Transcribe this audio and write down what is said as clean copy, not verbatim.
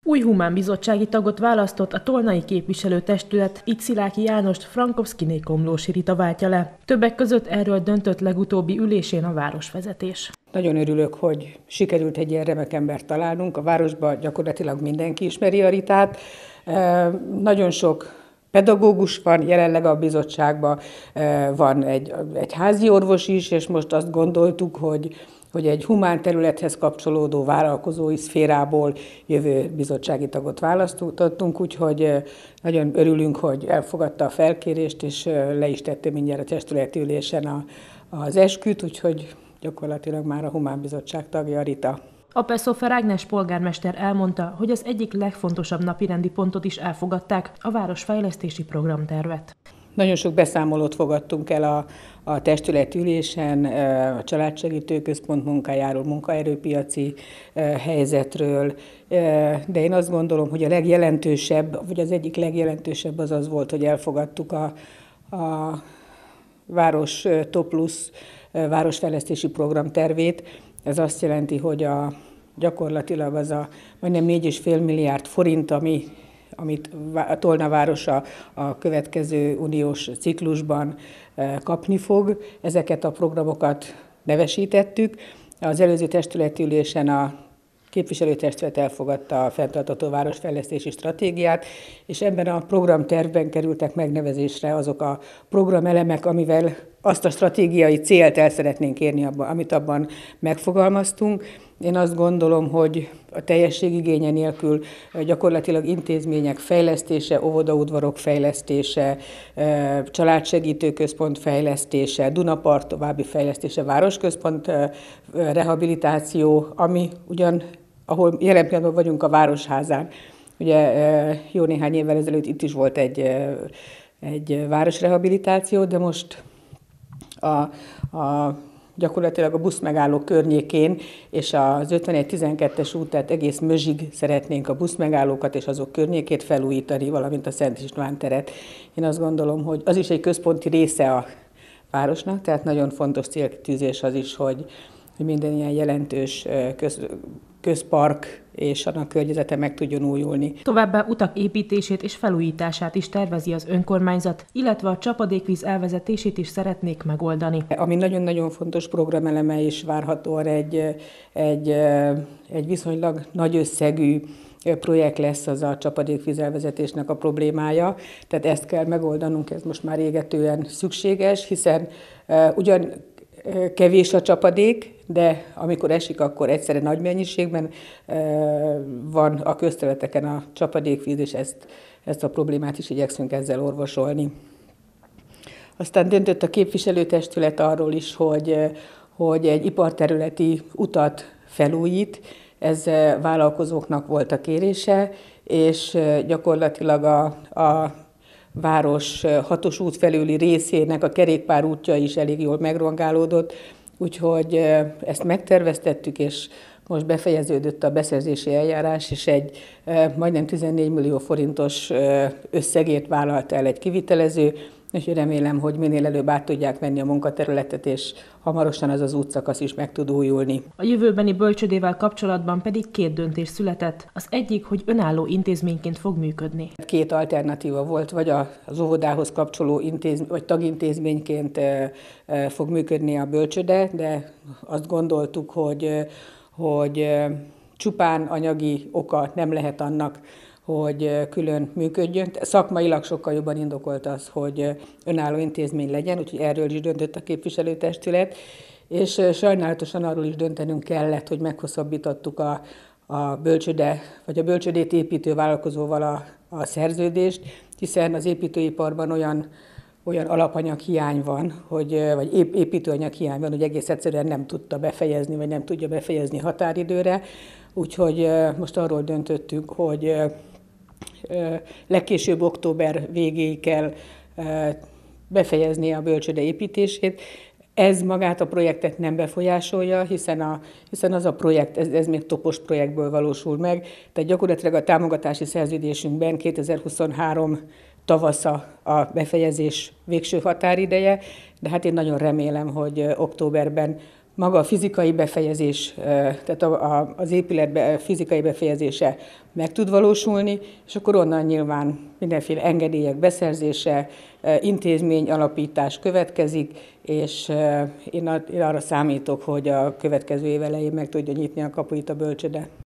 Új humánbizottsági tagot választott a tolnai képviselőtestület, így Sziláki Jánost Frankowskiné Komlósi Rita váltja le. Többek között erről döntött legutóbbi ülésén a városvezetés. Nagyon örülök, hogy sikerült egy ilyen remek embert találnunk. A városban gyakorlatilag mindenki ismeri a Ritát. Nagyon sok pedagógus van jelenleg a bizottságban, van egy házi orvos is, és most azt gondoltuk, hogy egy humán területhez kapcsolódó vállalkozói szférából jövő bizottsági tagot választottunk, úgyhogy nagyon örülünk, hogy elfogadta a felkérést, és le is tette mindjárt a testületi ülésen az esküt, úgyhogy gyakorlatilag már a Humán Bizottság tagja a Rita. A Pessofer Ágnes polgármester elmondta, hogy az egyik legfontosabb napirendi pontot is elfogadták, a városfejlesztési programtervet. Nagyon sok beszámolót fogadtunk el a testületi ülésen, a Családsegítő Központ munkájáról, munkaerőpiaci helyzetről, de én azt gondolom, hogy a legjelentősebb, vagy az egyik legjelentősebb az volt, hogy elfogadtuk a Város Top Plus városfejlesztési program tervét. Ez azt jelenti, hogy gyakorlatilag az a majdnem 4,5 milliárd forint, amit a Tolna városa a következő uniós ciklusban kapni fog. Ezeket a programokat nevesítettük. Az előző testületi ülésen a képviselőtestület elfogadta a fenntartható városfejlesztési stratégiát, és ebben a programtervben kerültek megnevezésre azok a programelemek, amivel azt a stratégiai célt el szeretnénk érni, amit abban megfogalmaztunk. Én azt gondolom, hogy a teljesség igénye nélkül gyakorlatilag intézmények fejlesztése, óvodaudvarok fejlesztése, családsegítő központ fejlesztése, Dunapart további fejlesztése, városközpont rehabilitáció, ami ahol jelen pillanatban vagyunk a Városházán. Ugye jó néhány évvel ezelőtt itt is volt egy városrehabilitáció, de most gyakorlatilag a buszmegálló környékén és az 51-12-es út, tehát egész Mözsig szeretnénk a buszmegállókat és azok környékét felújítani, valamint a Szent István teret. Én azt gondolom, hogy az is egy központi része a városnak, tehát nagyon fontos célkitűzés az is, hogy minden ilyen jelentős közpark és annak környezete meg tudjon újulni. Továbbá utak építését és felújítását is tervezi az önkormányzat, illetve a csapadékvíz elvezetését is szeretnék megoldani. Ami nagyon-nagyon fontos programeleme is várhatóan egy viszonylag nagy összegű projekt lesz, az a csapadékvíz elvezetésnek a problémája. Tehát ezt kell megoldanunk, ez most már égetően szükséges, hiszen ugyan kevés a csapadék, de amikor esik, akkor egyszerre nagy mennyiségben van a közterületeken a csapadékvíz, és ezt a problémát is igyekszünk ezzel orvosolni. Aztán döntött a képviselőtestület arról is, hogy egy iparterületi utat felújít, ez vállalkozóknak volt a kérése, és gyakorlatilag a város 6-os út felüli részének a kerékpárútja is elég jól megrongálódott, úgyhogy ezt megterveztettük, és most befejeződött a beszerzési eljárás, és egy majdnem 14 millió forintos összegét vállalt el egy kivitelező, és remélem, hogy minél előbb át tudják venni a munkaterületet, és hamarosan az útszakasz is meg tud újulni. A jövőbeni bölcsődével kapcsolatban pedig 2 döntés született. Az egyik, hogy önálló intézményként fog működni. 2 alternatíva volt, vagy az óvodához kapcsoló vagy tagintézményként fog működni a bölcsőde, de azt gondoltuk, hogy csupán anyagi oka nem lehet annak, hogy külön működjön. Szakmailag sokkal jobban indokolt az, hogy önálló intézmény legyen, úgyhogy erről is döntött a képviselőtestület, és sajnálatosan arról is döntenünk kellett, hogy meghosszabbítottuk a bölcsőde, vagy a bölcsődét építő vállalkozóval a szerződést, hiszen az építőiparban olyan alapanyag hiány van, vagy építőanyag hiány van, hogy egész egyszerűen nem tudta befejezni, vagy nem tudja befejezni határidőre. Úgyhogy most arról döntöttünk, hogy legkésőbb október végéig kell befejezni a bölcsőde építését. Ez magát a projektet nem befolyásolja, hiszen az a projekt, ez még topos projektből valósul meg. Tehát gyakorlatilag a támogatási szerződésünkben 2023 tavasza a befejezés végső határideje, de hát én nagyon remélem, hogy októberben maga a fizikai befejezés, tehát az épület fizikai befejezése meg tud valósulni, és akkor onnan nyilván mindenféle engedélyek beszerzése, intézmény alapítás következik, és én arra számítok, hogy a következő év elején meg tudja nyitni a kapuit a bölcsőde.